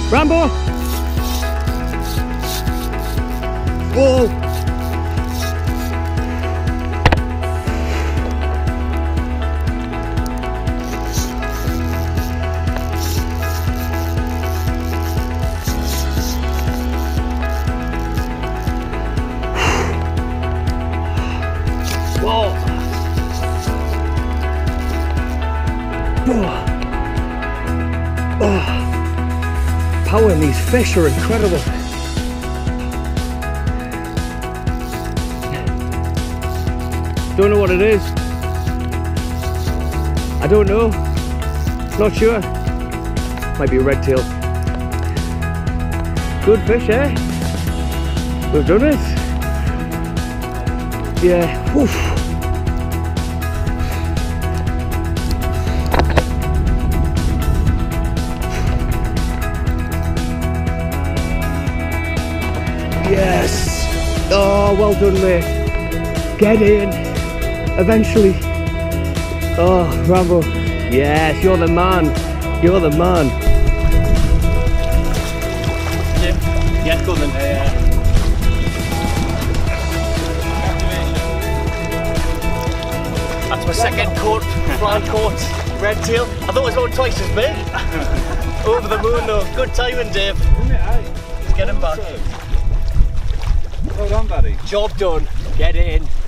Rambo! Whoa! Whoa! Oh. Oh. Power in these fish are incredible. Don't know what it is. I don't know. Not sure. Might be a red tail. Good fish, eh? We've done it. Yeah. Oof. Yes. Oh, well done, mate. Get in. Eventually. Oh, Rambo. Yes, you're the man. You're the man. Yeah, go then. That's my second caught, fly caught red tail. I thought it was about twice as big. Over the moon though. Good timing, Dave. Let's get him back. Well done, buddy. Job done. Get in.